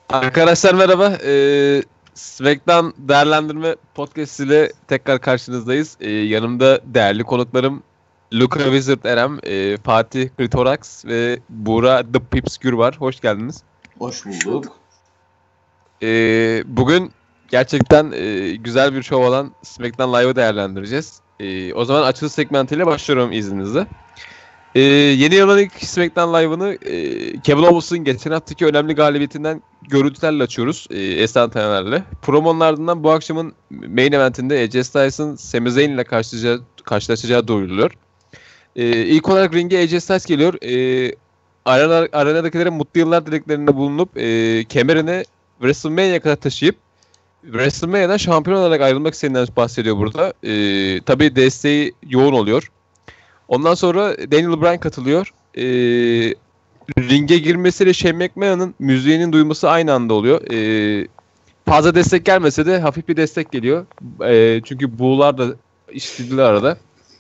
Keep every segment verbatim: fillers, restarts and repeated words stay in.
Arkadaşlar merhaba. Ee, SmackDown değerlendirme podcast ile tekrar karşınızdayız. Ee, yanımda değerli konuklarım Luka Wizard Erem, e, Fatih Kritorax ve Buğra The Pips Gür var. Hoş geldiniz. Hoş bulduk. Ee, bugün gerçekten e, güzel bir show olan SmackDown Live'ı değerlendireceğiz. Ee, o zaman açılış segmentiyle başlıyorum izninizle. Ee, yeni yılın ilk SmackDown Live'ını e, Kevin Owens'ın geçen haftaki önemli galibiyetinden görüntülerle açıyoruz. E, esantelerle. Promonun ardından bu akşamın main eventinde A J Styles'ın Sami Zayn ile karşılaşacağı, karşılaşacağı duyuruluyor. E, ilk olarak ringe A J Styles geliyor. E, arena, arenadakilerin mutlu yıllar dileklerinde bulunup e, kemerini WrestleMania'ya kadar taşıyıp WrestleMania'dan şampiyon olarak ayrılmak istediğinden bahsediyor burada. E, tabii desteği yoğun oluyor. Ondan sonra Daniel Bryan katılıyor. Ee, ringe girmesiyle Shane McMahon'ın müziğinin duyması aynı anda oluyor. Ee, fazla destek gelmese de hafif bir destek geliyor. Ee, çünkü buğular da işittiler arada.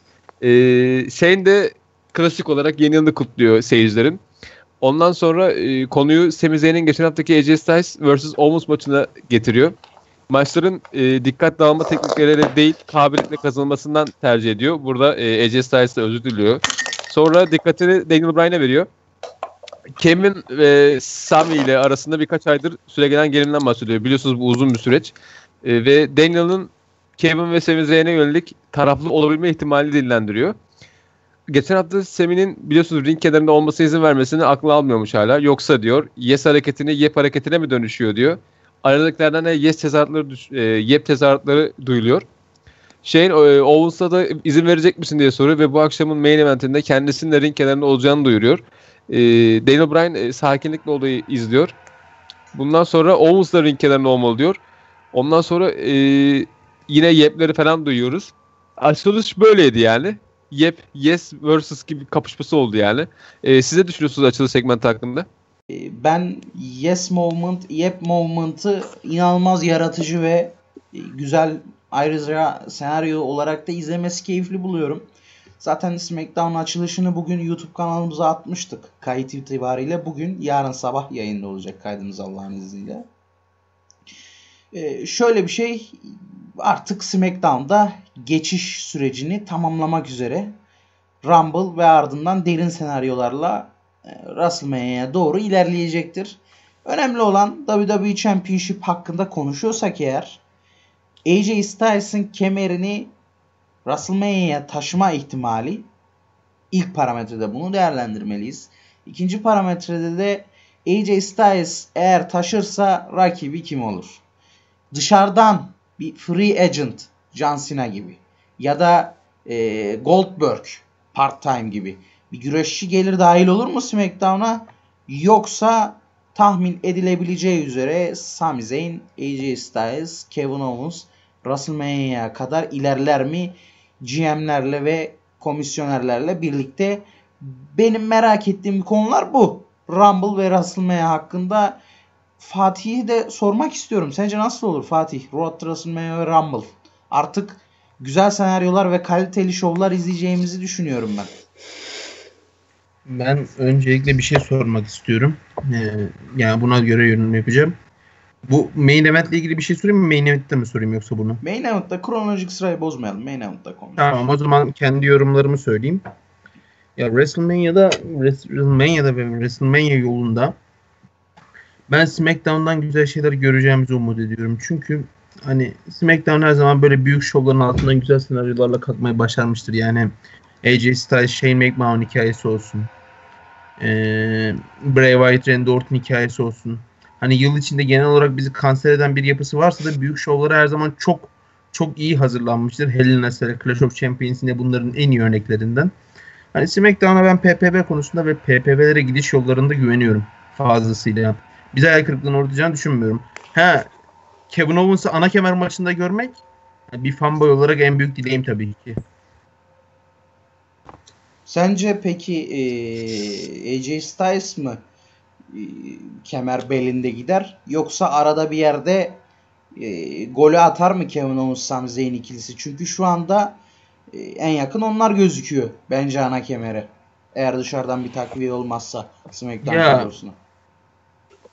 Ee, Shane de klasik olarak yeni yılını kutluyor seyircilerin. Ondan sonra e, konuyu Sami Zayn'in geçen haftaki A J Styles versus. Owens maçına getiriyor. Maçların e, dikkat dağılma teknikleriyle değil, kabiliyetle kazanılmasından tercih ediyor. Burada e, A J Styles'la özür diliyor. Sonra dikkatini Daniel Bryan'a veriyor. Kevin ve Sami ile arasında birkaç aydır süregelen gerilimden bahsediyor. Biliyorsunuz bu uzun bir süreç. E, ve Daniel'ın Kevin ve Sami Zayn'e yönelik taraflı olabilme ihtimali dillendiriyor. Geçen hafta Sami'nin biliyorsunuz ring kenarında olmasına izin vermesini aklı almıyormuş hala. Yoksa diyor yes hareketini yep hareketine mi dönüşüyor diyor. Aradakilerden de yes tezahüratları, e, yep tezahüratları duyuluyor. Shane e, Owens'a da izin verecek misin diye soruyor ve bu akşamın main eventinde kendisinin de ring kenarında olacağını duyuruyor. E, Daniel Bryan e, sakinlikle olayı izliyor. Bundan sonra Owens da ring kenarında olmalı diyor. Ondan sonra e, yine yepleri falan duyuyoruz. Açılış böyleydi yani. Yep, yes versus gibi kapışması oldu yani. E, siz ne düşünüyorsunuz açılış segmenti hakkında? Ben yes movement, yep movement'ı inanılmaz yaratıcı ve güzel, ayrıca senaryo olarak da izlemesi keyifli buluyorum. Zaten SmackDown açılışını bugün YouTube kanalımıza atmıştık. Kayıt itibariyle bugün yarın sabah yayında olacak kaydımız Allah'ın izniyle. Ee, şöyle bir şey, artık SmackDown'da geçiş sürecini tamamlamak üzere Rumble ve ardından derin senaryolarla WrestleMania'ya doğru ilerleyecektir. Önemli olan W W E Championship hakkında konuşuyorsak eğer, A J Styles'ın kemerini WrestleMania'ya taşıma ihtimali ilk parametrede, bunu değerlendirmeliyiz. İkinci parametrede de A J Styles eğer taşırsa rakibi kim olur? Dışarıdan bir free agent John Cena gibi ya da e, Goldberg part-time gibi bir güreşçi gelir, dahil olur mu SmackDown'a? Yoksa tahmin edilebileceği üzere Sami Zayn, A J Styles, Kevin Owens WrestleMania'ya kadar ilerler mi? G M'lerle ve komisyonerlerle birlikte. Benim merak ettiğim konular bu. Rumble ve WrestleMania hakkında Fatih'i de sormak istiyorum. Sence nasıl olur Fatih? Road to WrestleMania ve Rumble. Artık güzel senaryolar ve kaliteli şovlar izleyeceğimizi düşünüyorum ben. Ben öncelikle bir şey sormak istiyorum. Ee, yani buna göre yorum yapacağım. Bu main event ile ilgili bir şey sorayım mı? Main event'te mi sorayım yoksa bunu? Main event'te kronolojik sırayı bozmayalım. Main event'te konuşalım. Tamam, o zaman kendi yorumlarımı söyleyeyim. Ya WrestleMania'da WrestleMania'da ve WrestleMania yolunda ben SmackDown'dan güzel şeyler göreceğimizi umut ediyorum. Çünkü hani SmackDown her zaman böyle büyük şovların altından güzel senaryolarla kalkmayı başarmıştır. Yani A J Styles, Shane McMahon hikayesi olsun. Ee, Bray Wyatt, Randy Orton hikayesi olsun. Hani yıl içinde genel olarak bizi kanser eden bir yapısı varsa da büyük şovları her zaman çok çok iyi hazırlanmıştır. Hell in a Cell, Clash of Champions'inde bunların en iyi örneklerinden. Hani SmackDown'a ben P P V konusunda ve P P V'lere gidiş yollarında güveniyorum fazlasıyla. Bize ayak kırıklığına uğratacağını düşünmüyorum. Ha, Kevin Owens'ı ana kemer maçında görmek bir fanboy olarak en büyük dileğim tabii ki. Sence peki ee, A J Styles mı e, kemer belinde gider, yoksa arada bir yerde e, golü atar mı Kevin Owens Sami Zayn ikilisi? Çünkü şu anda e, en yakın onlar gözüküyor bence ana kemere. Eğer dışarıdan bir takviye olmazsa SmackDown kadrosuna.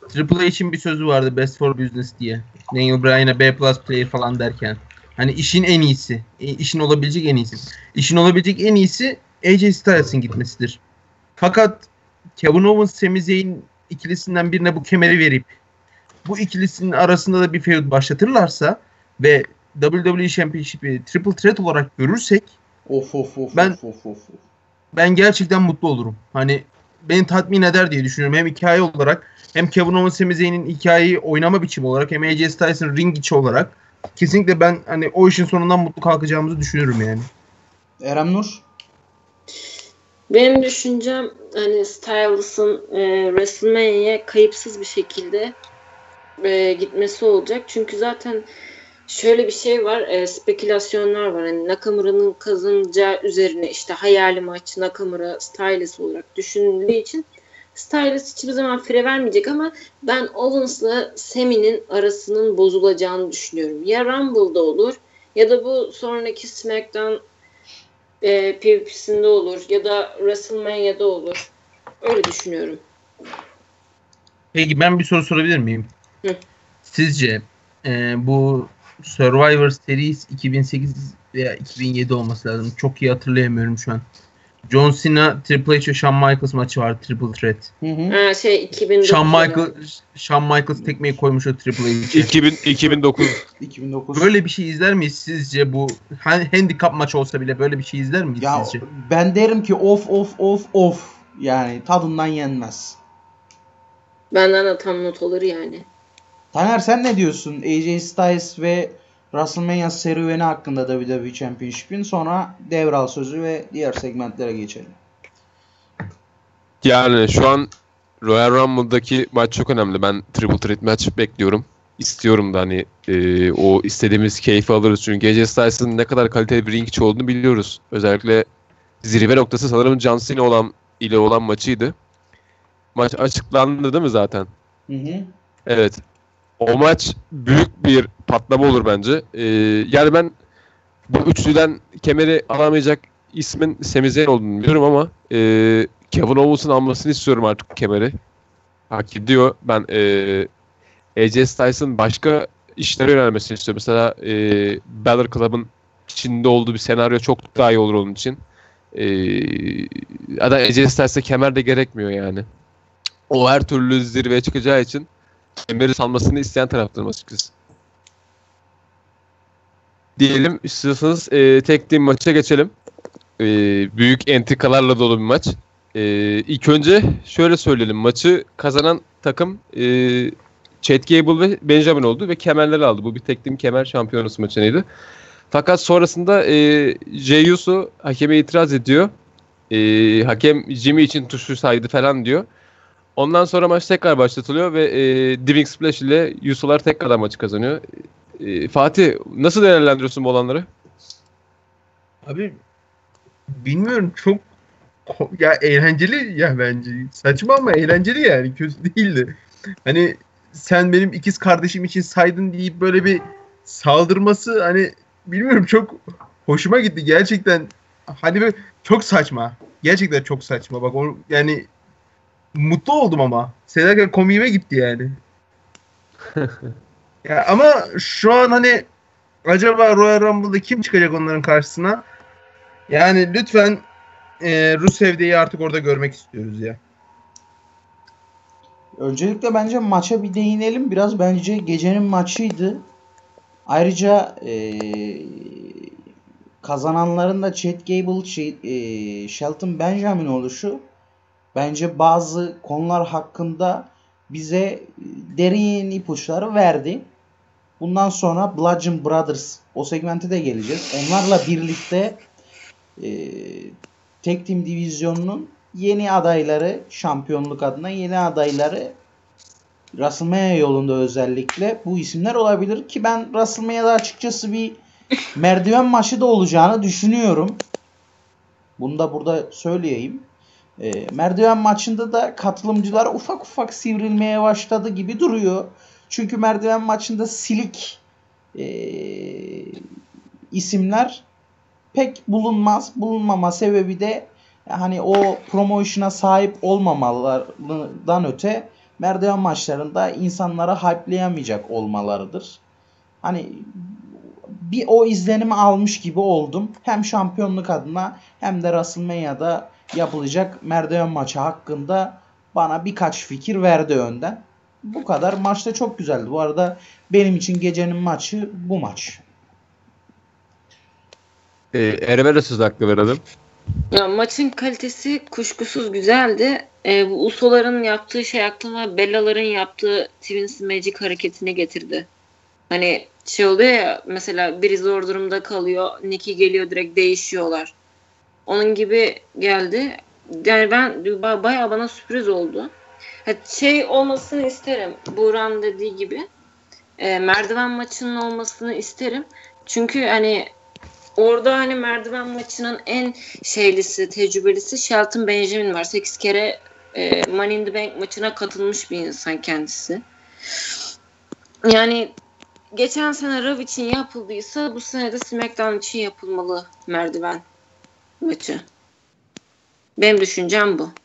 Triple H'in bir sözü vardı, Best for Business diye. Daniel Bryan'a B plus player falan derken. Hani işin en iyisi. E, işin olabilecek en iyisi. İşin olabilecek en iyisi A J Styles'ın gitmesidir. Fakat Kevin Owens, Sami Zayn ikilisinden birine bu kemeri verip bu ikilisinin arasında da bir feud başlatırlarsa ve W W E Championship'i Triple Threat olarak görürsek Of of of Ben- of of of. ben gerçekten mutlu olurum. Hani beni tatmin eder diye düşünüyorum. Hem hikaye olarak hem Kevin Owens, Sami Zayn'in hikayeyi oynama biçimi olarak hem A J Styles'ın ring içi olarak kesinlikle ben hani o işin sonundan mutlu kalkacağımızı düşünüyorum yani. Erem Nur. Benim düşüncem hani Styles'ın e, WrestleMania'ya kayıpsız bir şekilde e, gitmesi olacak. Çünkü zaten şöyle bir şey var, e, spekülasyonlar var. Hani Nakamura'nın kazanacağı üzerine işte hayali maç Nakamura Stylus olarak düşünüldüğü için Stylus hiçbir zaman fire vermeyecek ama ben Owens'la Sami'nin arasının bozulacağını düşünüyorum. Ya Rumble'da olur ya da bu sonraki SmackDown e, P V P'sinde olur ya da WrestleMania'da olur. Öyle düşünüyorum. Peki ben bir soru sorabilir miyim? Hı. Sizce e, bu Survivor Series iki bin sekiz veya iki bin yedi olması lazım. Çok iyi hatırlayamıyorum şu an. John Cena, Triple H ve Shawn Michaels maçı var. Triple Threat. Hı hı. Ha, şey iki bin dokuz Shawn herhalde. Michael, Shawn Michaels tekmeyi koymuş o Triple H'e. iki bin, iki bin dokuz. iki bin dokuz. Böyle bir şey izler miyiz sizce bu? Ha- Handicap maçı olsa bile böyle bir şey izler miyiz Ya sizce? ben derim ki of of of of. Yani tadından yenmez. Benden de tam not alır yani. Taner sen ne diyorsun? A J Styles ve WrestleMania serüveni hakkında W W E Championship'in, sonra devral sözü ve diğer segmentlere geçelim. Yani şu an Royal Rumble'daki maç çok önemli. Ben Triple Threat maç bekliyorum. İstiyorum da hani e, o istediğimiz keyfi alırız. Çünkü A J Styles'ın ne kadar kaliteli bir ring içi olduğunu biliyoruz. Özellikle zirve noktası sanırım John Cena olan, ile olan maçıydı. Maç açıklandı değil mi zaten? Hı hı. Evet. O maç büyük bir patlama olur bence. Ee, yani ben bu üçlüden kemeri alamayacak ismin Sami Zayn olduğunu biliyorum ama e, Kevin Owens'ın almasını istiyorum artık kemeri. Hak ediyor. Ben e, A J Styles'ın başka işlere yönelmesini istiyorum. Mesela e, Balor Club'ın içinde olduğu bir senaryo çok daha iyi olur onun için. E, Adam A J Styles'e kemer de gerekmiyor yani. O her türlü zirveye çıkacağı için kemeri salmasını isteyen taraftarım açıkçası. Diyelim istiyorsanız e, tek team maça geçelim. E, büyük entrikalarla dolu bir maç. E, ilk önce şöyle söyleyelim. Maçı kazanan takım e, Chad Gable ve Benjamin oldu ve kemerleri aldı. Bu bir tek team kemer şampiyonası maçıydı. Fakat sonrasında e, Jey Uso hakeme itiraz ediyor. E, hakem Jimmy için tuşu saydı falan diyor. Ondan sonra maç tekrar başlatılıyor ve e, Diving Splash ile Uso'lar tekrar maçı kazanıyor. E, Fatih nasıl değerlendiriyorsun bu olanları? Abi bilmiyorum, çok ko- ya eğlenceli ya bence. Saçma ama eğlenceli yani. Kötü değildi. Hani sen benim ikiz kardeşim için saydın deyip böyle bir saldırması, hani bilmiyorum, çok hoşuma gitti gerçekten. Hani böyle çok saçma. Gerçekten çok saçma. Bak o, yani mutlu oldum ama. Seyrederken komiğime gitti yani. Ya ama şu an hani acaba Royal Rumble'da kim çıkacak onların karşısına? Yani lütfen e, Rus Evde'yi artık orada görmek istiyoruz ya. Öncelikle bence maça bir değinelim. Biraz bence gecenin maçıydı. Ayrıca eee, kazananların da Chad Gable, şey, eee, Shelton Benjamin oluşu bence bazı konular hakkında bize derin ipuçları verdi. Bundan sonra Bludgeon Brothers, o segmente de geleceğiz. Onlarla birlikte eee Tag Team divizyonunun yeni adayları, şampiyonluk adına yeni adayları WrestleMania yolunda özellikle bu isimler olabilir ki ben WrestleMania'da açıkçası bir merdiven maçı da olacağını düşünüyorum. Bunu da burada söyleyeyim. E, merdiven maçında da katılımcılar ufak ufak sivrilmeye başladı gibi duruyor. Çünkü merdiven maçında silik e, isimler pek bulunmaz. Bulunmama sebebi de hani o promotion'a sahip olmamalarından öte merdiven maçlarında insanlara hype'layamayacak olmalarıdır. Hani bir o izlenimi almış gibi oldum. Hem şampiyonluk adına hem de WrestleMania'da yapılacak merdiven maçı hakkında bana birkaç fikir verdi önden. Bu kadar. Maç da çok güzeldi. Bu arada benim için gecenin maçı bu maç. Ee, Erem'e de söz hakkı verelim. Ya, maçın kalitesi kuşkusuz güzeldi. Ee, bu Uso'ların yaptığı şey aklıma Bella'ların yaptığı Twins Magic hareketini getirdi. Hani şey oluyor ya, mesela biri zor durumda kalıyor. Nikki geliyor, direkt değişiyorlar. Onun gibi geldi. Yani ben ba- bayağı bana sürpriz oldu. Ha, şey olmasını isterim. Buğra'nın dediği gibi. E, merdiven maçının olmasını isterim. Çünkü hani orada hani merdiven maçının en şeylisi, tecrübelisi Shelton Benjamin var. sekiz kere e, Money in the Bank maçına katılmış bir insan kendisi. Yani geçen sene Raw için yapıldıysa bu sene de SmackDown için yapılmalı merdiven maçı. Benim düşüncem bu.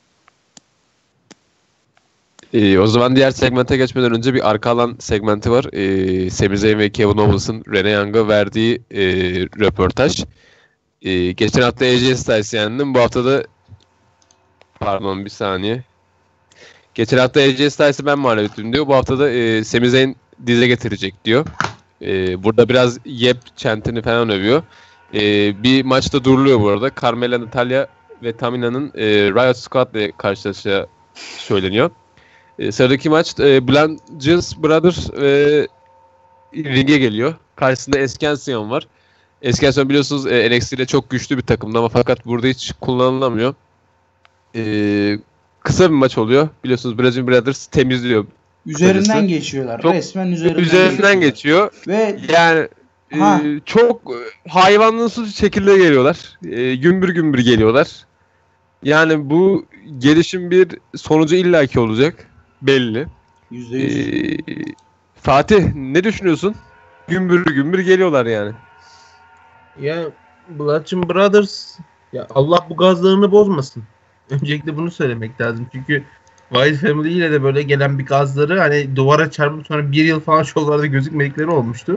Ee, o zaman diğer segmente geçmeden önce bir arka alan segmenti var. Ee, Sami Zayn ve Kevin Owens'ın Renee Young'a verdiği e, röportaj. Ee, geçen hafta A J Styles yendim. Bu hafta da pardon bir saniye. Geçen hafta A J Styles'ı ben mağlup ettim diyor. Bu hafta da e, Sami Zayn dize getirecek diyor. E, burada biraz yep chantini falan övüyor. E, bir maçta duruluyor bu arada. Carmella, Natalya ve Tamina'nın e, Riot Squad ile karşılaşacağı söyleniyor. E, sıradaki maç e, Bludgeons Brothers e, ringe geliyor. Karşısında Eskension var. Eskension biliyorsunuz e, N X T ile çok güçlü bir takımdı ama fakat burada hiç kullanılamıyor. E, kısa bir maç oluyor. Biliyorsunuz Bludgeons Brothers temizliyor. Üzerinden Kısacası. geçiyorlar. Çok Resmen üzerinden, Üzerinden geçiyorlar. geçiyor. Ve Yani Ha. e, çok hayvanlısı şekilde geliyorlar. E, gümbür gümbür geliyorlar. Yani bu gelişim bir sonucu illaki olacak. Belli. yüzde yüz. Ee, Fatih ne düşünüyorsun? Gümbür gümbür geliyorlar yani. Ya Bludgeon Brothers, ya Allah bu gazlarını bozmasın. Öncelikle bunu söylemek lazım. Çünkü Wyatt Family ile de böyle gelen bir gazları hani duvara çarpıp sonra bir yıl falan şovlarda gözükmedikleri olmuştu.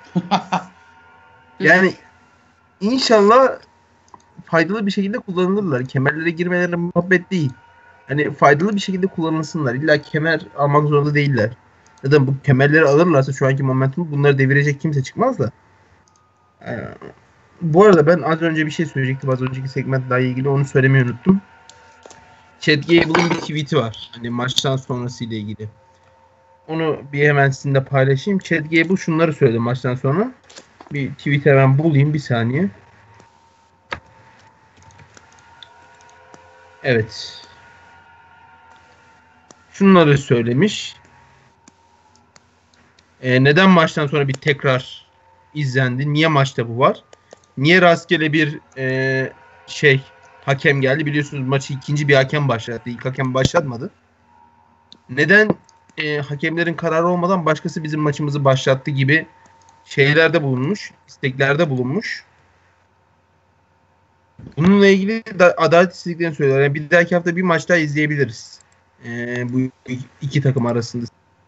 Yani inşallah faydalı bir şekilde kullanılırlar. Kemerlere girmeleri muhabbet değil. Hani faydalı bir şekilde kullanılsınlar. İlla kemer almak zorunda değiller. Zaten bu kemerleri alırlarsa şu anki momentumu bunları devirecek kimse çıkmaz da. Ee, bu arada ben az önce bir şey söyleyecektim. Az önceki segmentle ilgili onu söylemeyi unuttum. Chad Gable'ın bir tweet'i var. Hani maçtan sonrası ile ilgili. Onu bir hemen sizinle paylaşayım. Chad Gable şunları söyledi maçtan sonra. Bir tweet hemen bulayım bir saniye. Evet. Şunları söylemiş. Ee, neden maçtan sonra bir tekrar izlendi? Niye maçta bu var? Niye rastgele bir e, şey hakem geldi? Biliyorsunuz maçı ikinci bir hakem başlattı. İlk hakem başlatmadı. Neden e, hakemlerin kararı olmadan başkası bizim maçımızı başlattı gibi şeylerde bulunmuş, isteklerde bulunmuş. Bununla ilgili da adalet istediklerini söylüyorlar. Yani bir dahaki hafta bir maç daha izleyebiliriz. Ee, bu iki takım arasında.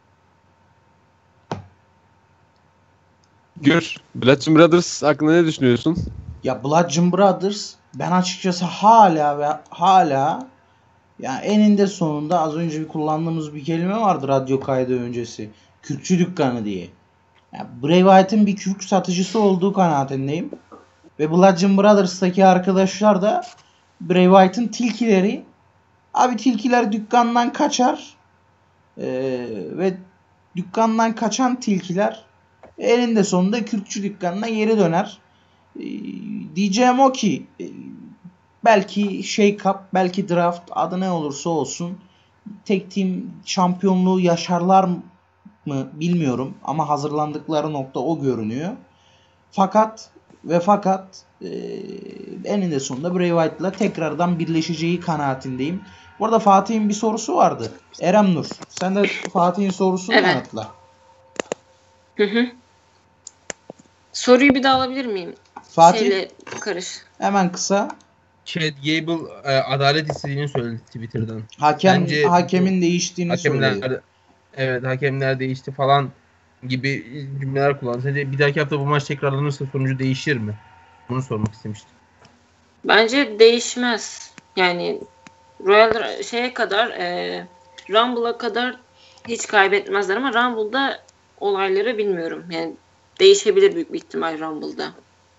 Gür, Bludgeon Brothers hakkında ne düşünüyorsun? Ya Bludgeon Brothers, ben açıkçası hala ve hala yani eninde sonunda az önce bir kullandığımız bir kelime vardı radyo kaydı öncesi. Kürkçü dükkanı diye. Yani Bray Wyatt'ın bir kürk satıcısı olduğu kanaatindeyim. Ve Bludgeon Brothers'taki arkadaşlar da Bray Wyatt'ın tilkileri. Abi tilkiler dükkandan kaçar. Ee, ve dükkandan kaçan tilkiler eninde sonunda kürkçü dükkanına geri döner. Ee, diyeceğim o ki e, belki shake-up, belki draft, adı ne olursa olsun tek team şampiyonluğu yaşarlar mı bilmiyorum ama hazırlandıkları nokta o görünüyor. Fakat ve fakat e, eninde sonunda Bray Wyatt'la tekrardan birleşeceği kanaatindeyim. Bu arada Fatih'in bir sorusu vardı. Erem Nur, sen de Fatih'in sorusunu Evet. yanıtla. Hı hı. Soruyu bir daha alabilir miyim? Fatih Şeyle karış. hemen kısa. Chad Gable e, adalet istediğini söyledi Twitter'dan. Hakem Bence hakemin değiştiğini hakemler, söyledi. evet hakemler değişti falan gibi cümleler kullandı. Sence bir dahaki hafta bu maç tekrarlanırsa sonucu değişir mi? Bunu sormak istemiştim. Bence değişmez. Yani Royal şeye kadar e, Rumble'a kadar hiç kaybetmezler ama Rumble'da olayları bilmiyorum. Yani değişebilir büyük bir ihtimal Rumble'da.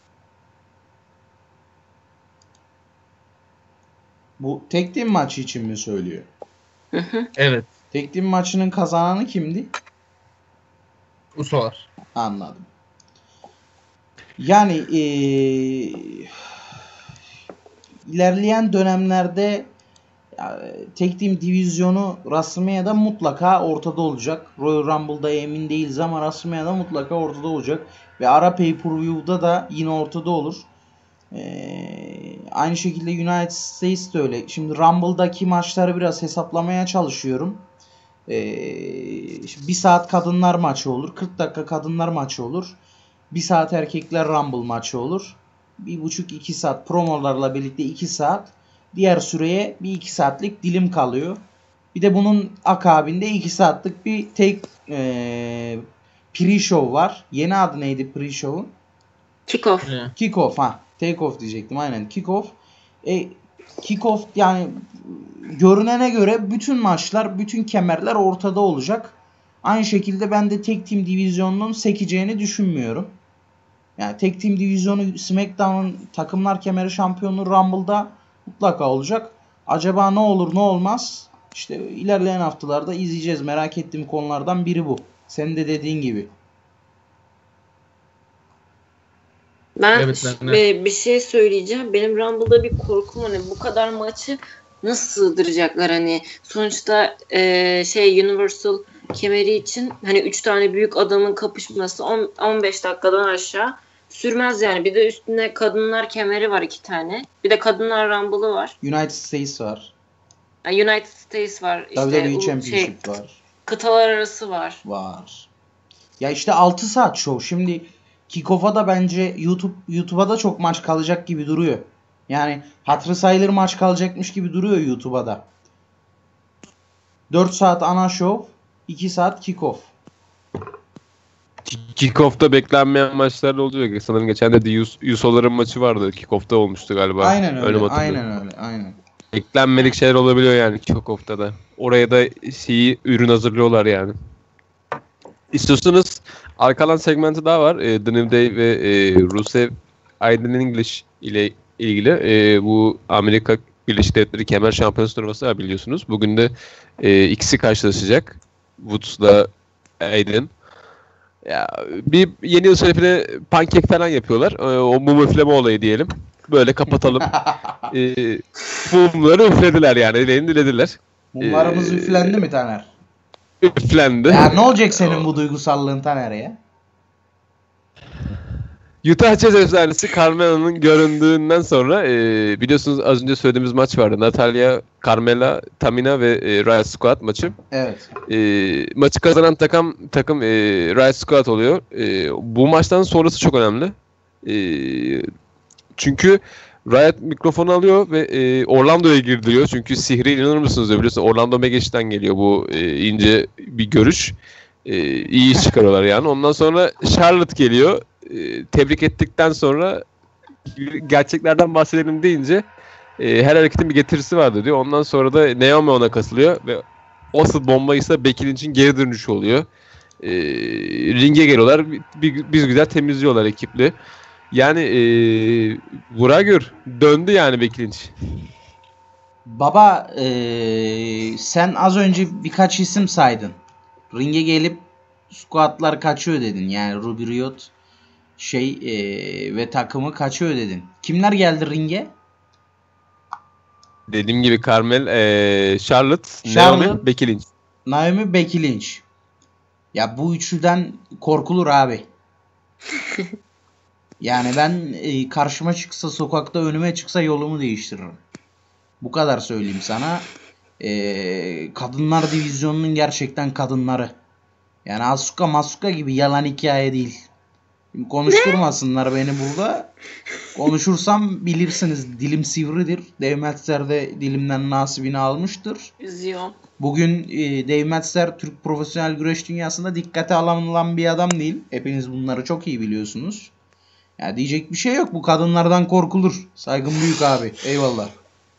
Bu tek team maçı için mi söylüyor? Hı hı. Evet. Tek team maçının kazananı kimdi? Usolar. Anladım. Yani eee, ilerleyen dönemlerde ya, tek team divizyonu WrestleMania'da mutlaka ortada olacak. Royal Rumble'da emin değiliz ama WrestleMania'da mutlaka ortada olacak. Ve ara pay-per-view'da da yine ortada olur. Ee, aynı şekilde United States de öyle. Şimdi Rumble'daki maçları biraz hesaplamaya çalışıyorum. Ee, bir saat kadınlar maçı olur. kırk dakika kadınlar maçı olur. bir saat erkekler Rumble maçı olur. bir buçuk iki saat promolarla birlikte iki saat. Diğer süreye bir iki saatlik dilim kalıyor. Bir de bunun akabinde iki saatlik bir tek e, pre-show var. Yeni adı neydi pre-show'un? Kickoff. Evet. Kickoff ha. Take off diyecektim aynen. Kickoff. E, kickoff yani görünene göre bütün maçlar, bütün kemerler ortada olacak. Aynı şekilde ben de tek team divizyonunun sekeceğini düşünmüyorum. Yani tek team divizyonu SmackDown'un takımlar kemeri şampiyonu Rumble'da mutlaka olacak. Acaba ne olur ne olmaz? İşte ilerleyen haftalarda izleyeceğiz. Merak ettiğim konulardan biri bu. Senin de dediğin gibi. Ben Evet, ş- ben de. e, bir şey söyleyeceğim. Benim Rumble'da bir korkum hani bu kadar maçı nasıl sığdıracaklar hani sonuçta e, şey Universal kemeri için hani üç tane büyük adamın kapışması on on beş dakikadan aşağı sürmez yani. Bir de üstüne kadınlar kemeri var iki tane. Bir de kadınlar Rumble'ı var. United States var. Yani United States var. W W İşte E u- şey, Championship var. kıtalar arası var. Var. Ya işte altı saat show. Şimdi Kickoff'a da bence YouTube YouTube'a da çok maç kalacak gibi duruyor. Yani hatırı sayılır maç kalacakmış gibi duruyor YouTube'a da. dört saat ana show, iki saat kickoff. Kickoff'ta beklenmeyen maçlar da oluyor. Sanırım geçen de Yus- Yusoların maçı vardı. Kickoff'ta olmuştu galiba. Aynen öyle. mi hatırlıyorum? Aynen öyle. Aynen. Beklenmedik şeyler olabiliyor yani Kickoff'ta da. Oraya da şeyi ürün hazırlıyorlar yani. İstiyorsanız arkalan segmenti daha var. E, The New Day ve e, Rusev Aiden English ile ilgili e, bu Amerika Birleşik Devletleri Kemer Şampiyonası turnuvası var biliyorsunuz. Bugün de e, ikisi karşılaşacak. Woods'la Aiden. Ya, bir yeni yıl şerefine pankek falan yapıyorlar. E, o mum üfleme olayı diyelim. Böyle kapatalım. e, mumları üflediler yani. Dileğini dilediler. Mumlarımız Ee, üflendi mi Taner? Üflendi. Ya ne olacak senin bu duygusallığın Taner ya? Utah Jazz efsanesi Carmela'nın göründüğünden sonra e, biliyorsunuz az önce söylediğimiz maç vardı. Natalya, Carmela, Tamina ve e, Riot Squad maçı. Evet. E, maçı kazanan takım takım e, Riot Squad oluyor. E, bu maçtan sonrası çok önemli. E, çünkü Riot mikrofonu alıyor ve e, Orlando'ya girdiriyor. Çünkü sihri inanır mısınız diyor. Biliyorsunuz Orlando Magic'ten geliyor bu e, ince bir görüş. E, iyi iş çıkarıyorlar yani. Ondan sonra Charlotte geliyor. E, tebrik ettikten sonra gerçeklerden bahsedelim deyince e, her hareketin bir getirisi vardı diyor. Ondan sonra da Naomi ona kasılıyor ve asıl bomba ise Becky Lynch'in geri dönüşü oluyor. E, ringe geliyorlar. Bir, bir, bir güzel temizliyorlar ekipli. Yani e, vura gör. Döndü yani Becky Lynch. Baba eee, sen az önce birkaç isim saydın. Ringe gelip squatlar kaçıyor dedin. Yani Ruby Riott şey eee, ve takımı kaçıyor dedin. Kimler geldi ringe? Dediğim gibi Carmel, e, Charlotte, Charlotte. Naomi, Becky Lynch. Naomi, Becky Lynch. Ya bu üçlüden korkulur abi. Yani ben e, karşıma çıksa sokakta önüme çıksa yolumu değiştiririm. Bu kadar söyleyeyim sana. E, kadınlar divizyonunun gerçekten kadınları. Yani Asuka Masuka gibi yalan hikaye değil. Şimdi konuşturmasınlar beni burada. Konuşursam bilirsiniz dilim sivridir. Dave Meltzer de dilimden nasibini almıştır. Üzüyor. Bugün e, Dave Meltzer Türk profesyonel güreş dünyasında dikkate alınan bir adam değil. Hepiniz bunları çok iyi biliyorsunuz. Ya diyecek bir şey yok. Bu kadınlardan korkulur. Saygım büyük abi. Eyvallah.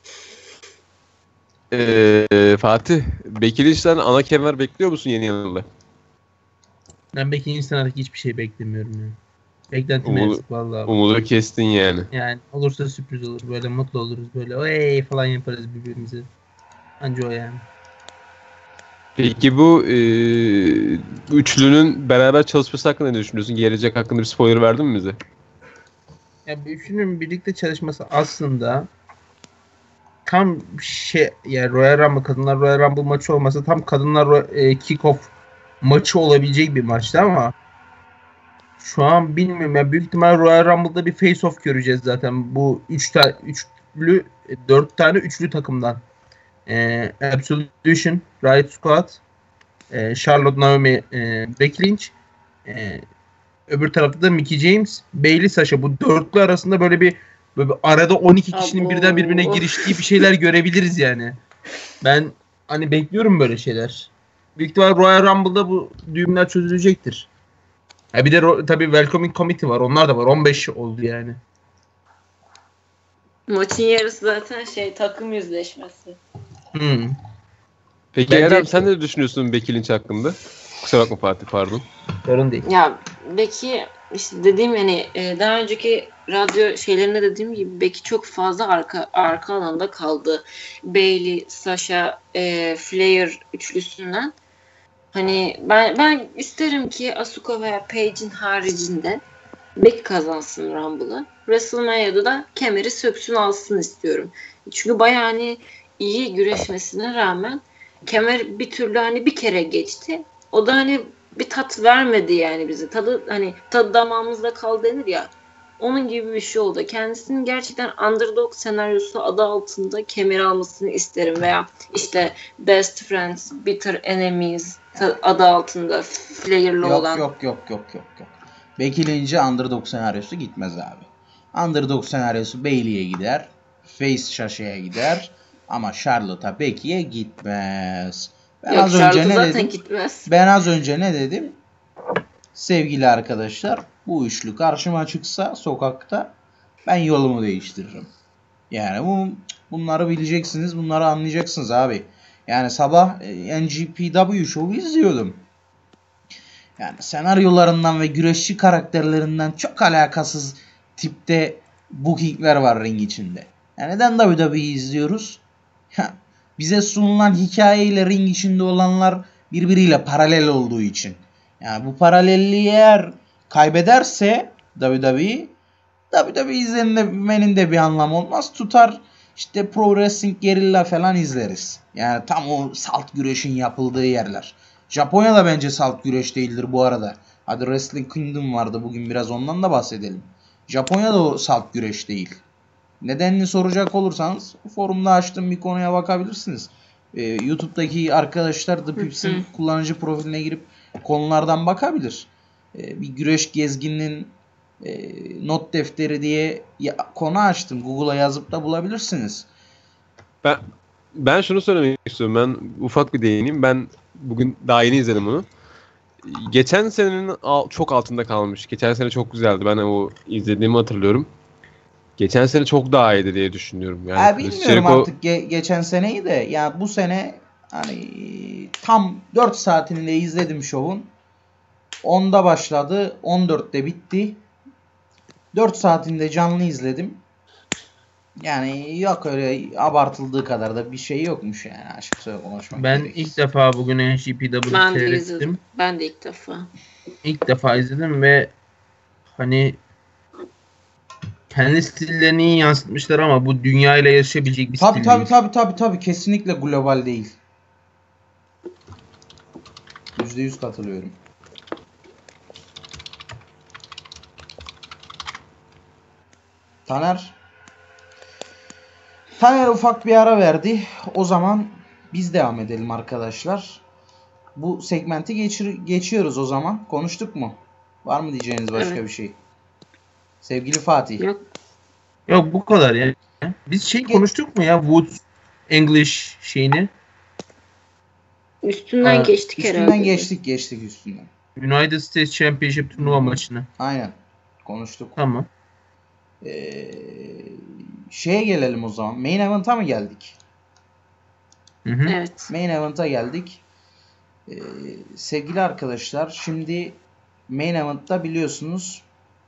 Ee, Fatih, Becky Lynch'ten ana kemer bekliyor musun yeni yılda? Ben Becky Lynch'ten artık hiçbir şey beklemiyorum ya. Beklentim Umudu- eksik vallahi. Umudu kestin yani. Yani olursa sürpriz olur. Böyle mutlu oluruz. Böyle oy falan yaparız birbirimize. Anca o yani. Peki bu e, üçlünün beraber çalışması hakkında ne düşünüyorsun? Gelecek hakkında bir spoiler verdin mi bize? Ya bu üçünün birlikte çalışması aslında tam şey yani Royal Rumble, kadınlar Royal Rumble maçı olmasa tam kadınlar Ro- e, kick-off maçı olabilecek bir maçtı ama şu an bilmiyorum ya, büyük ihtimal Royal Rumble'da bir face-off göreceğiz zaten bu üç tane üçlü dört tane üçlü takımdan. E, Absolution, Riot Squad, e, Charlotte, Naomi, e, Becky Lynch, e, öbür tarafta da Mickie James, Bayley, Sasha. Bu dörtlü arasında böyle bir, böyle bir arada on iki kişinin Abo. birden birbirine giriştiği bir şeyler görebiliriz yani. Ben hani bekliyorum böyle şeyler. Büyük ihtimal Royal Rumble'da bu düğümler çözülecektir. Ha bir de ro- tabii Welcoming Committee var. Onlar da var. on beş oldu yani. Maçın yarısı zaten şey takım yüzleşmesi. Hmm. Peki Bence- Erdem, sen ne düşünüyorsun Becky Lynch hakkında? Kusura bakma Fatih, pardon. Sorun değil. Ya Becky işte dediğim yani e, daha önceki radyo şeylerinde dediğim gibi Becky çok fazla arka arka alanda kaldı. Bayley, Sasha, e, Flair üçlüsünden. Hani ben ben isterim ki Asuka veya Paige'in haricinde Becky kazansın Rumble'ı. WrestleMania'da da kemeri söksün alsın istiyorum. Çünkü bayağı hani iyi güreşmesine rağmen kemer bir türlü hani bir kere geçti. O da hani bir tat vermedi yani bize. Tadı hani tadı damağımızda kaldı denir ya. Onun gibi bir şey oldu. Kendisinin gerçekten underdog senaryosu adı altında kemer almasını isterim veya işte Best Friends, Bitter Enemies ta- adı altında Flair'lı Yok olan. yok yok yok yok yok. Becky Lynch'e underdog senaryosu gitmez abi. Underdog senaryosu Bayley'e gider. Face Sasha'ya gider. Ama Charlotte'a Becky'ye gitmez. Ben Yok az önce Charlotte ne zaten dedim? gitmez. Ben az önce ne dedim? Sevgili arkadaşlar, bu üçlü karşıma çıksa sokakta ben yolumu değiştiririm. Yani bu bunları bileceksiniz, bunları anlayacaksınız abi. Yani sabah e, N G P W Show'u izliyordum. Yani senaryolarından ve güreşçi karakterlerinden çok alakasız tipte bookingler var ring içinde. Yani neden W W E izliyoruz? Ya, bize sunulan hikayeyle ring içinde olanlar birbiriyle paralel olduğu için. Yani bu paralelliği eğer kaybederse W W E, W W E izlenmenin de bir anlamı olmaz. Tutar işte Pro Wrestling Guerrilla falan izleriz. Yani tam o salt güreşin yapıldığı yerler. Japonya'da bence salt güreş değildir bu arada. Hadi Wrestling Kingdom vardı, bugün biraz ondan da bahsedelim. Japonya'da o salt güreş değil. Nedenini soracak olursanız forumda açtığım bir konuya bakabilirsiniz. Ee, YouTube'daki arkadaşlar The Pips'in kullanıcı profiline girip konulardan bakabilir. Ee, bir güreş gezgininin e, not defteri diye ya, konu açtım. Google'a yazıp da bulabilirsiniz. Ben ben şunu söylemek istiyorum. Ben ufak bir değineyim. Ben bugün daha yeni izledim bunu. Geçen senenin al- çok altında kalmış. Geçen sene çok güzeldi. Ben o izlediğimi hatırlıyorum. Geçen sene çok daha iyiydi diye düşünüyorum. Yani Ha, Chris bilmiyorum Jericho- artık ge- geçen seneyi de. Ya bu sene hani tam dört saatinde izledim şovun. onda başladı, on dörtte bitti. dört saatinde canlı izledim. Yani yok öyle abartıldığı kadar da bir şey yokmuş yani, açıkça konuşmak Ben gerekirse. ilk defa bugün N G P W'yi Ben de seyrettim. izledim. Ben de ilk defa. İlk defa izledim ve hani kendi stillerini iyi yansıtmışlar ama bu dünyayla yarışabilecek bir Tabii stil tabii değil. tabii tabii tabii kesinlikle global değil. yüzde yüz katılıyorum. Taner Taner ufak bir ara verdi. O zaman biz devam edelim arkadaşlar. Bu segmenti geçir geçiyoruz o zaman. Konuştuk mu? Var mı diyeceğiniz başka Evet. bir şey? Sevgili Fatih. Yok. Yok bu kadar ya. Biz şey konuştuk mu ya Woods English şeyini? Üstünden Aa, geçtik Üstünden herhalde. geçtik geçtik üstünden. United States Championship turnuva maçını. Aynen. Konuştuk. Tamam. Ee, şeye gelelim o zaman. Main Event'a mı geldik? Hı hı. Evet. Main Event'a geldik. Ee, sevgili arkadaşlar, şimdi Main Event'ta biliyorsunuz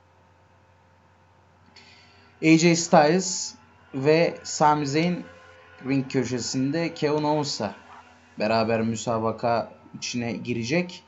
A J Styles ve Sami Zayn ring köşesinde Kevin Owens'la beraber müsabaka içine girecek.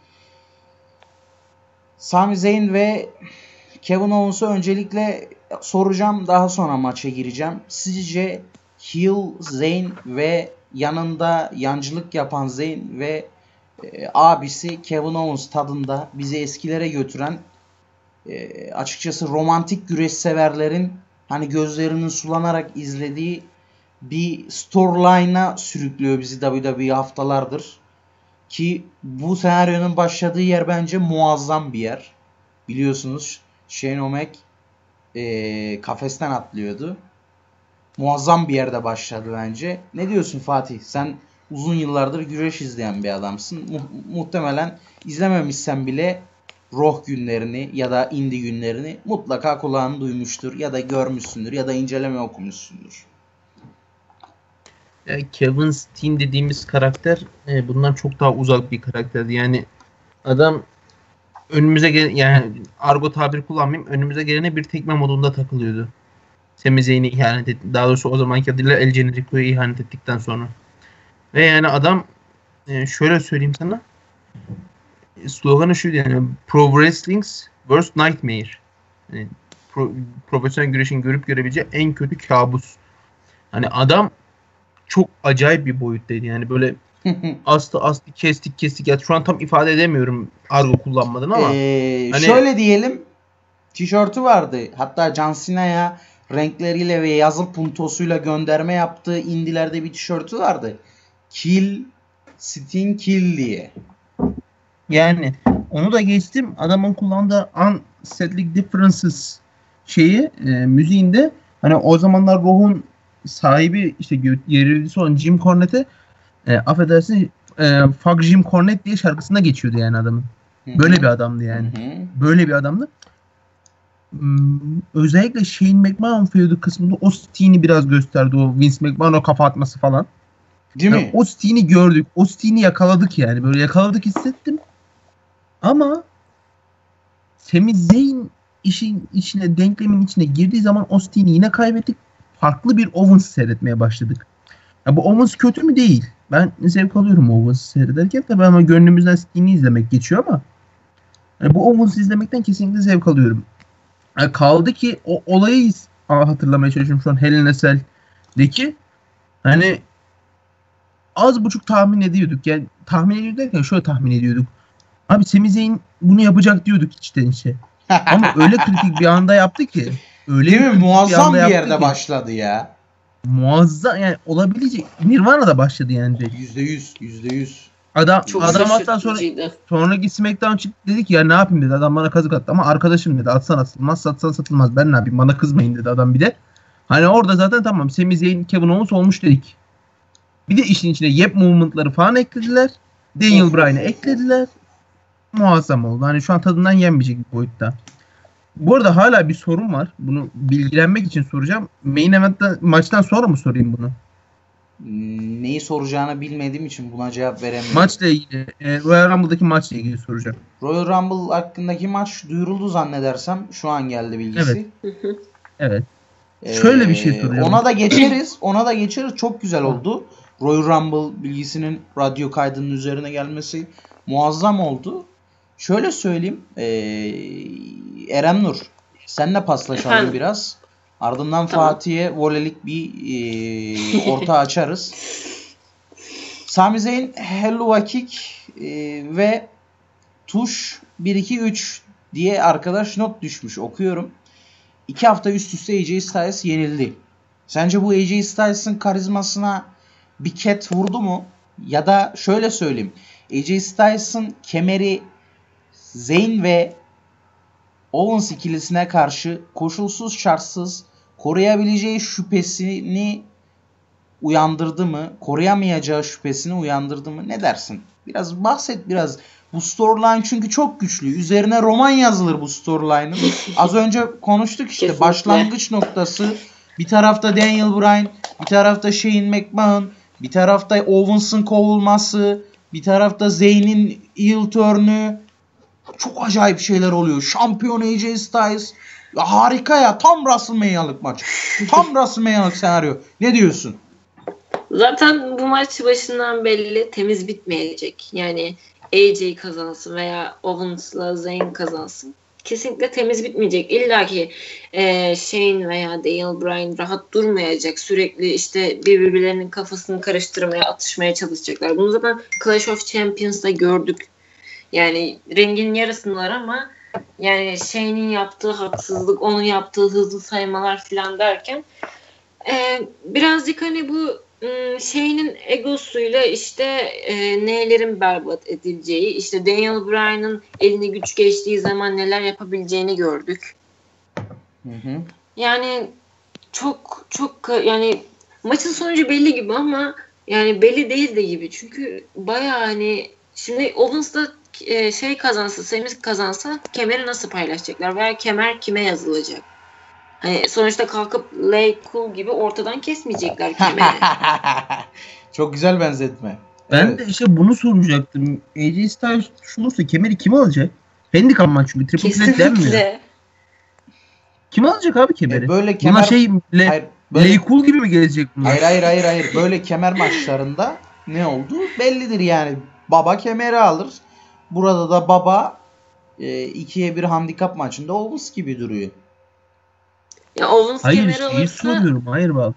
Sami Zayn ve Kevin Owens'u öncelikle soracağım, daha sonra maça gireceğim. Sizce heel Zayn ve yanında yancılık yapan Zayn ve e, abisi Kevin Owens tadında bizi eskilere götüren, e, açıkçası romantik güreş severlerin hani gözlerinin sulanarak izlediği bir storyline'a sürüklüyor bizi W W E haftalardır. Ki bu senaryonun başladığı yer bence muazzam bir yer. Biliyorsunuz Shane O'Mac e, kafesten atlıyordu. Muazzam bir yerde başladı bence. Ne diyorsun Fatih? Sen uzun yıllardır güreş izleyen bir adamsın. Mu- muhtemelen izlememişsen bile Raw günlerini ya da indie günlerini mutlaka kulağın duymuştur ya da görmüşsündür ya da inceleme okumuşsundur. Ya Kevin Steen dediğimiz karakter e, bundan çok daha uzak bir karakterdi. Yani adam önümüze gel yani argo tabir kullanmayayım. Önümüze gelene bir tekme modunda takılıyordu. Sami Zayn'e ihanet etti. Daha doğrusu o zamanki adıyla El Generico'ya ihanet ettikten sonra. Ve yani adam e, şöyle söyleyeyim sana. Sloganı şuydu yani Pro Wrestling's Worst Nightmare. Yani, pro, profesyonel güreşin görüp görebileceği en kötü kabus. Hani adam çok acayip bir boyuttaydı. Yani böyle astı astı kestik kestik. Ya şu an tam ifade edemiyorum argo kullanmadan ama. Ee, hani- Şöyle diyelim, tişörtü vardı. Hatta John Cena'ya renkleriyle ve yazı puntosuyla gönderme yaptığı indilerde bir tişörtü vardı. Kill, Sting Kill diye. Yani onu da geçtim. Adamın kullandığı Unsettling Differences şeyi e, müziğinde hani o zamanlar Raw'un sahibi işte yerilisi olan Jim Cornette e, affedersin e, Fuck Jim Cornette diye şarkısında geçiyordu yani adamın. Böyle bir adamdı yani. Hı hı. Böyle bir adamdı. Hmm, özellikle Shane McMahon feudu kısmında o Steen'i biraz gösterdi. O Vince McMahon'a kafa atması falan. Değil Yani mi? o Steen'i gördük. O Steen'i yakaladık yani. Böyle yakaladık hissettim. Ama Sami Zayn işin içine, denklemin içine girdiği zaman o Steen'i yine kaybettik. Farklı bir Owens seyretmeye başladık. Ya bu Owens kötü mü? Değil. Ben zevk alıyorum Owens'ı seyrederken. Tabii ama gönlümüzden Steen'i izlemek geçiyor ama yani bu Owens'ı izlemekten kesinlikle zevk alıyorum. Yani kaldı ki o olayı hatırlamaya çalışıyorum şu an Hell in a Cell'deki. Hani az buçuk tahmin ediyorduk. Yani tahmin ediyorduk derken şöyle tahmin ediyorduk. Abi Sami Zayn bunu yapacak diyorduk içten içe. Ama öyle kritik bir anda yaptı ki. Öyle Değil mi? kritik Muazzam anda bir yaptı yerde ki, başladı ya. Muazzam yani olabilecek. Nirvana'da başladı yani direkt. Yüzde yüz. Yüzde yüz. Adam Çok adam hatta sonra şaşırtıcıydı. sonraki SmackDown çıktı dedi ki ya ne yapayım dedi. Adam bana kazık attı ama arkadaşım dedi. Atsan atılmaz, satsan satılmaz. Ben ne yapayım? Bana kızmayın dedi adam bir de. Hani orada zaten tamam Sami Zayn, Kevin Owens olmuş dedik. Bir de işin içine yep movement'ları falan eklediler. Daniel Bryan'ı eklediler. Muazzam oldu. Hani şu an tadından yenmeyecek bir boyutta. Bu arada hala bir sorun var. Bunu bilgilenmek için soracağım. Main event'ten maçtan sonra mı sorayım bunu? Neyi soracağını bilmediğim için buna cevap veremiyorum. Maçla ilgili, e, Royal Rumble'daki maçla ilgili soracağım. Royal Rumble hakkındaki maç duyuruldu zannedersem. Şu an geldi bilgisi. Evet. Ee, Şöyle bir şey soracağım. Ona da geçeriz. Ona da geçeriz. Çok güzel oldu. Royal Rumble bilgisinin radyo kaydının üzerine gelmesi muazzam oldu. Şöyle söyleyeyim. Ee, Erem Nur, seninle paslaşalım Efendim? biraz. Ardından Tamam. Fatih'e volelik bir ee, orta açarız. Sami Zayn Helluva Kick ee, ve tuş bir iki üç diye arkadaş not düşmüş. Okuyorum. İki hafta üst üste A J Styles yenildi. Sence bu A J Styles'ın karizmasına bir ket vurdu mu? Ya da şöyle söyleyeyim. A J Styles'ın kemeri Zayn ve Owens ikilisine karşı koşulsuz şartsız koruyabileceği şüphesini uyandırdı mı? Koruyamayacağı şüphesini uyandırdı mı? Ne dersin? Biraz bahset biraz. Bu storyline çünkü çok güçlü. Üzerine roman yazılır bu storyline'ın. Az önce konuştuk işte. Kesinlikle. Başlangıç noktası. Bir tarafta Daniel Bryan, bir tarafta Shane McMahon, bir tarafta Owens'ın kovulması, bir tarafta Zayn'in heel turn'ü. Çok acayip şeyler oluyor. Şampiyon A J Styles. Ya harika ya. Tam WrestleMania'lık maç. Tam WrestleMania'lık senaryo. Ne diyorsun? Zaten bu maç başından belli temiz bitmeyecek. Yani A J kazansın veya Owens'la Zayn kazansın. Kesinlikle temiz bitmeyecek. İlla ki e, Shane veya Daniel Bryan rahat durmayacak. Sürekli işte birbirlerinin kafasını karıştırmaya, atışmaya çalışacaklar. Bunu zaten Clash of Champions'da gördük. Yani rengin yarısındalar ama yani Shane'in yaptığı haksızlık, onun yaptığı hızlı saymalar falan derken e, birazcık hani bu Shane'in egosuyla işte e, nelerin berbat edileceği, işte Daniel Bryan'ın eline güç geçtiği zaman neler yapabileceğini gördük. Hı hı. Yani çok çok yani maçın sonucu belli gibi ama yani belli değil de gibi. Çünkü bayağı hani şimdi Owens'da e, şey kazansa, Sami kazansa kemeri nasıl paylaşacaklar veya kemer kime yazılacak? Hani sonuçta kalkıp Lay Cool gibi ortadan kesmeyecekler kemeri. Çok güzel benzetme. Ben Evet. de işte bunu soracaktım. A J Styles olursa kemeri kim alacak? Handicap maç çünkü. Triple threat denmiyor. Kesinlikle. Kim alacak abi kemeri? E, böyle Buna kemer şey le, hayır, böyle... Lay Cool gibi mi gelecek bunlar? hayır hayır hayır hayır. Böyle kemer maçlarında ne oldu? Bellidir yani. Baba kemeri alır. Burada da baba e, ikiye bir handikap maçında Owens gibi duruyor. Ya Owens Hayır kemeri şeyi alırsa soruyorum. Hayır bak.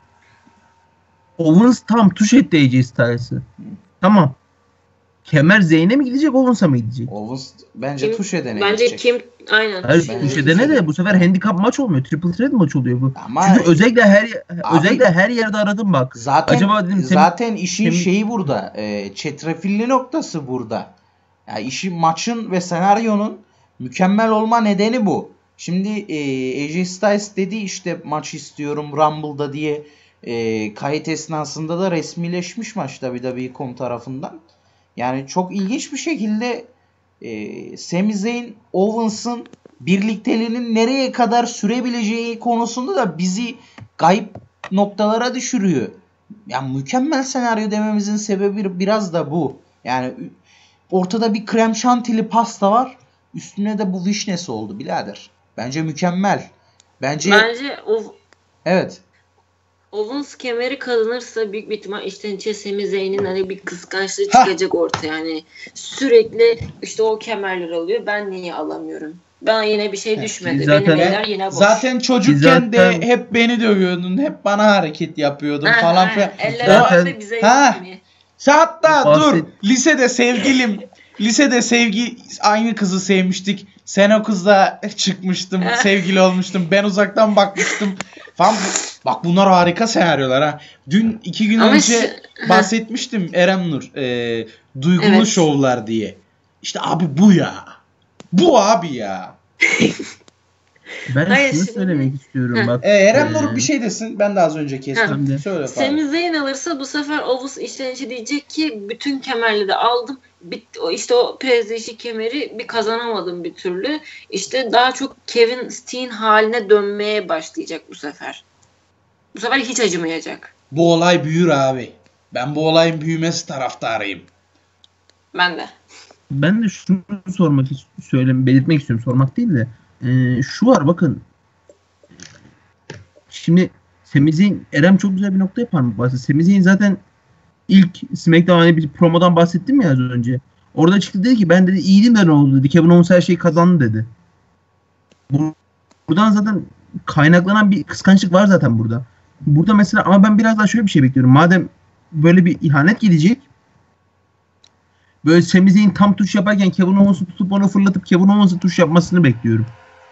Owens tam tuş etti A J Styles'ı. Tamam. Kemer Zayn'e mi gidecek, Owens'a mı gidecek? Owens bence Kim- tuş edene bence gidecek. kim aynen. Hayır Bence tuş tuş edene de edene. bu sefer handicap maç olmuyor. Triple threat maç oluyor bu. Ama Çünkü özellikle her Abi- özellikle her yerde aradım bak. zaten Acaba dedim Semih- zaten işin Semih- şeyi burada. E, çetrefilli noktası burada. Ya işin maçın ve senaryonun mükemmel olma nedeni bu. Şimdi e, A J Styles dedi işte maç istiyorum Rumble'da diye e, kayıt esnasında da resmileşmiş maç W W E nokta com tarafından. Yani çok ilginç bir şekilde e, Sami Zayn Owens'ın birlikteliğinin nereye kadar sürebileceği konusunda da bizi kayıp noktalara düşürüyor. Yani mükemmel senaryo dememizin sebebi biraz da bu. Yani ortada bir krem şantili pasta var. Üstüne de bu vişnesi oldu birader. Bence mükemmel. Bence Bence o evet. Owens kemeri kazanırsa büyük bir ihtimal içten içe Sami Zayn'in hani bir kıskançlığı Hah. çıkacak ortaya. Yani sürekli işte o kemerler alıyor. Ben niye alamıyorum? Bana yine bir şey Heh, düşmedi. zaten- Benim eller yine boş. Zaten çocukken Zaten- de hep beni dövüyordun. Hep bana hareket yapıyordun Ha, falan ha, filan. Eller Zaten- var da bize Ha. yok mu? Hatta Bahset- dur. Lisede sevgilim. Lisede sevgi aynı kızı sevmiştik. Sen o kızla çıkmıştım. Sevgili olmuştum. Ben uzaktan bakmıştım. Falan. Bak bunlar harika senaryolar ha. Dün iki gün Ama önce şu- bahsetmiştim Eren Nur. E, duygulu Evet. şovlar diye. İşte abi bu ya. Bu abi ya. Ben Hayır, şunu şimdi- söylemek istiyorum Heh. bak. E, Eren Ee, Nur bir şey desin. Ben de az önce kestim. Tamam. Söyle falan. Sami Zayn alırsa bu sefer Owens içten içe diyecek ki bütün kemerleri de aldım. Bitti. O işte o prestijli kemeri bir kazanamadım bir türlü. İşte daha çok Kevin Steen haline dönmeye başlayacak bu sefer. Bu sefer hiç acımayacak. Bu olay büyür abi. Ben bu olayın büyümesi taraftarıyım. Ben de. Ben de şunu sormak söylem belirtmek istiyorum. Sormak değil de. Ee, şu var bakın. Şimdi Sami Zayn, Eren çok güzel bir nokta yapar mı? Bahset. Sami Zayn zaten ilk SmackDown hani bir promodan bahsettim ya az önce. Orada çıktı dedi ki ben dedi iyiydim de ne oldu dedi. Kevin Owens her şeyi kazandı dedi. Bu, buradan zaten kaynaklanan bir kıskançlık var zaten burada. Burada mesela ama ben biraz daha şöyle bir şey bekliyorum. Madem böyle bir ihanet gelecek, böyle Sami Zayn tam tuş yaparken Kevin Owens'ı tutup onu fırlatıp Kevin Owens'ı tuş yapmasını bekliyorum.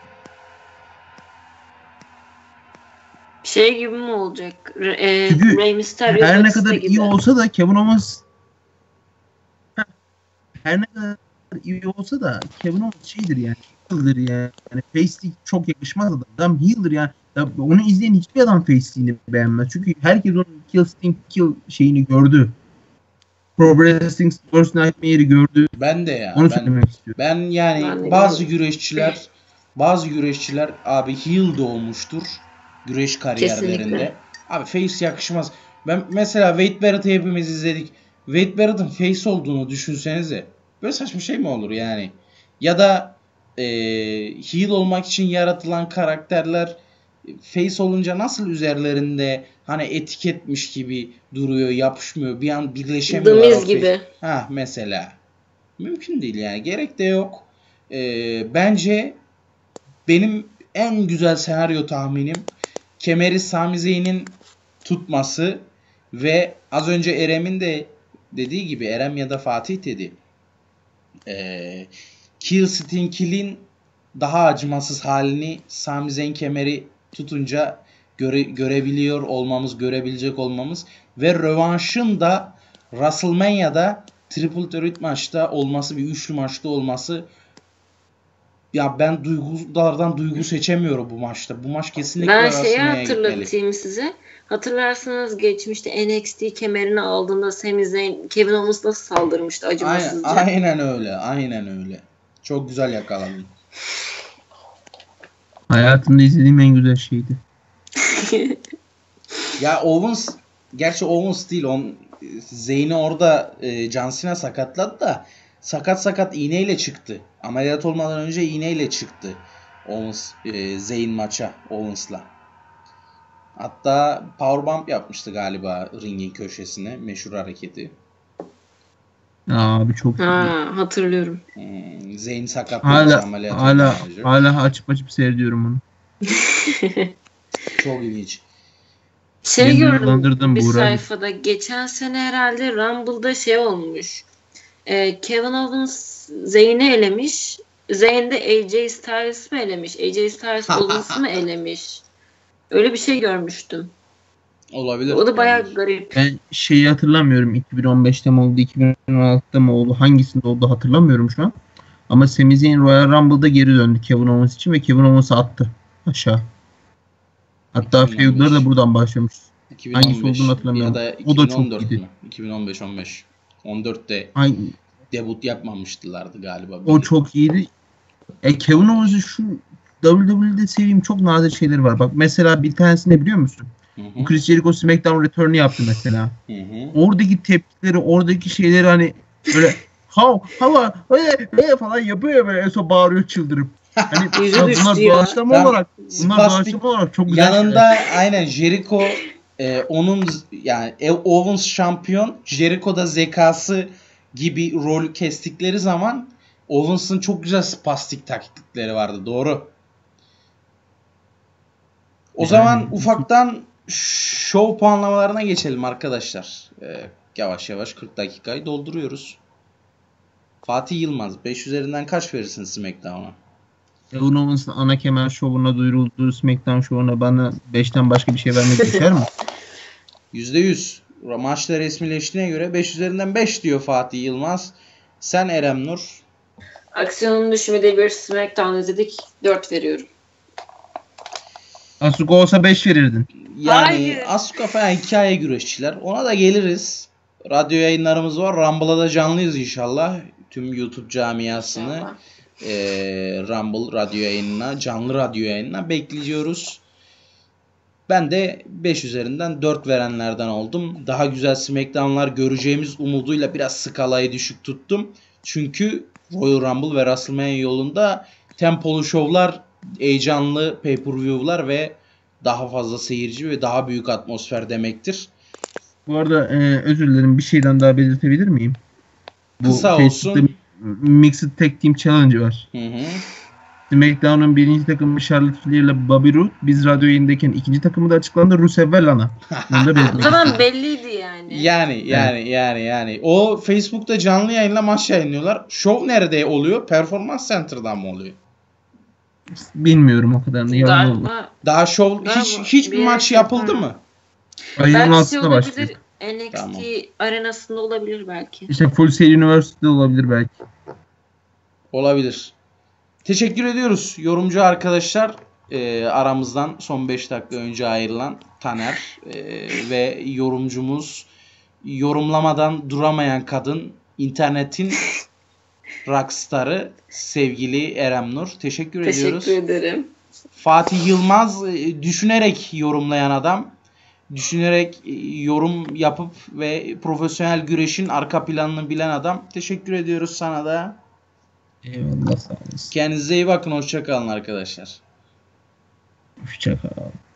Şey gibi mi olacak? Re- e, Çünkü Rey Mysterio Her ne Batista kadar gibi. iyi olsa da Kevin Owens her ne kadar iyi olsa da Kevin Owens şeydir yani. heal'dır yani. yani face'lik çok yakışmaz adam. Adam heal'dır yani. Ya onu izleyen hiçbir adam face'liğini beğenmez. Çünkü herkes onun kill sting kill şeyini gördü. Pro Wrestling First Nightmare'i gördü. Ben de ya. Onu ben, söylemek istiyorum. ben yani Ben de bazı yani. güreşçiler bazı güreşçiler abi heel doğmuştur güreş kariyerlerinde. Kesinlikle. Abi face yakışmaz. Ben mesela Wade Barrett'ı hepimiz izledik. Wade Barrett'ın face olduğunu düşünsenize. Böyle saçma şey mi olur yani? Ya da e, heel olmak için yaratılan karakterler face olunca nasıl üzerlerinde hani etiketmiş gibi duruyor, yapışmıyor, bir an birleşemiyorlar. The o Miz face. gibi. Ha mesela. Mümkün değil yani. Gerek de yok. Ee, bence benim en güzel senaryo tahminim kemeri Sami Zayn'in tutması ve az önce Erem'in de dediği gibi, Erem ya da Fatih dedi. Ee, Kill Stink'in daha acımasız halini Sami Zayn kemeri tutunca göre, görebiliyor olmamız, görebilecek olmamız ve rövanşın da WrestleMania'da Triple Threat maçta olması, bir üçlü maçta olması, ya ben duygulardan duygu seçemiyorum bu maçta. Bu maç kesinlikle Ben şeyi WrestleMania'ya gitmeli. hatırlatayım size. Hatırlarsanız geçmişte N X T kemerini aldığında Sami Zayn Kevin Owens nasıl saldırmıştı Aynen, acımasızca. aynen öyle. Aynen öyle. Çok güzel yakaladın. Hayatımda izlediğim en güzel şeydi. Ya Owens, gerçi Owens değil, on Zayn'i orada e, John Cena sakatladı da sakat sakat iğneyle çıktı. Ameliyat olmadan önce iğneyle çıktı Owens e, Zayn maça Owens'la. Hatta powerbomb yapmıştı galiba ringin köşesine, meşhur hareketi. Abi çok iyi. Ha, hatırlıyorum. Hmm, Zayn sakatlanmış Hala ameliyat hala olmadan önce. hala açıp açıp seyrediyorum onu. Çok ilginç. Şey Beni gördüm duygulandırdın bir Buğra. sayfada. Geçen sene herhalde Rumble'da şey olmuş. Ee, Kevin Owens Zayn'i elemiş. Zayn de A J Styles'ı mı elemiş? A J Styles Owens'ı mı elemiş? Öyle bir şey görmüştüm. Olabilir. O da bayağı olabilir. garip. Ben şeyi hatırlamıyorum. iki bin on beşte mi oldu, iki bin on altıda mı oldu? Hangisinde oldu hatırlamıyorum şu an. Ama Sami Zayn Royal Rumble'da geri döndü Kevin Owens için ve Kevin Owens'ı attı aşağı. Hatta iki bin on beş. feud'ları da buradan başlamış. iki bin on beş Hangisi olduğunu hatırlamıyorum. Ya da O da çok iki bin on dört iyiydi. mü? iki bin on beş on beş. on dörtte Ay, debut yapmamıştılardı galiba. o çok iyiydi. E, Kevin Owens'ın şu W W E'de sevdiğim çok nadir şeyleri var. Bak mesela bir tanesini biliyor musun? Hı hı. Bu Chris Jericho SmackDown Return'u yaptı mesela. Hı hı. Oradaki tepkileri, oradaki şeyleri hani böyle how, hava, öyle, öyle falan yapıyor böyle en son bağırıyor çıldırıp. Hani Yüzü ya düştü bunlar ya. doğaçlama Tam olarak, bunlar spastik doğaçlama olarak çok güzel yanında şeyler. aynen Jericho e, onun yani e, Owens şampiyon, Jericho'da zekası gibi rol kestikleri zaman Owens'ın çok güzel spastik taktikleri vardı. Doğru. O Yani- zaman ufaktan show puanlamalarına geçelim arkadaşlar. Ee, yavaş yavaş kırk dakikayı dolduruyoruz. Fatih Yılmaz beş üzerinden kaç verirsin SmackDown'a? Kevin Owens'ın ana kemer şovuna duyurulduğu SmackDown şovuna bana beşten başka bir şey vermek düşer mi? yüzde yüz. Maçta resmileştiğine göre beş üzerinden beş diyor Fatih Yılmaz. Sen Erem Nur? Aksiyonun düşmediği bir SmackDown izledik. dört veriyorum. Asuka olsa beş verirdin. Yani Hayır. Asuka falan hikaye güreşçiler. Ona da geliriz. Radyo yayınlarımız var. Rumble'a da canlıyız inşallah. Tüm YouTube camiasını İnşallah. e, Rumble radyo yayınına, canlı radyo yayınına bekliyoruz. Ben de beş üzerinden dört verenlerden oldum. Daha güzel SmackDown'lar göreceğimiz umuduyla biraz skalayı düşük tuttum. Çünkü Royal Rumble ve WrestleMania yolunda tempolu şovlar, heyecanlı pay-per-view'lar ve daha fazla seyirci ve daha büyük atmosfer demektir. Bu arada e, özür dilerim bir şeyden daha belirtebilir miyim? Bu Kısa Facebook'ta olsun. Mixed Tag Team Challenge var. Hı hı. SmackDown'un birinci takımı Charlotte Flair ile Bobby Roode. Biz radyo yayındayken ikinci takımı da açıklandı. Rusev ve Lana. Bunu da O belirtmek zaman istedim. belliydi yani. Yani yani yani yani o Facebook'ta canlı yayınla maç yayınlıyorlar. Show nerede oluyor? Performans Center'dan mı oluyor? Bilmiyorum o kadarını. Yalan oldu. Galiba Daha show Galiba hiç hiçbir bir maç yere yapıldı yapar. mı? Ayın belki şey altısında başlıyor. olabilir. N X T Tamam. arenasında olabilir belki. İşte Full Sail University'de olabilir belki. Olabilir. Teşekkür ediyoruz yorumcu arkadaşlar. Ee, aramızdan son beş dakika önce ayrılan Taner ee, ve yorumcumuz, yorumlamadan duramayan kadın, internetin rockstarı sevgili Erem Nur. Teşekkür, Teşekkür ediyoruz. ederim. Fatih Yılmaz, e, düşünerek yorumlayan adam. Düşünerek e, yorum yapıp ve profesyonel güreşin arka planını bilen adam. Teşekkür ediyoruz sana da. Eyvallah, sağ olasın. Kendinize iyi bakın. Hoşça kalın arkadaşlar. Hoşça kal.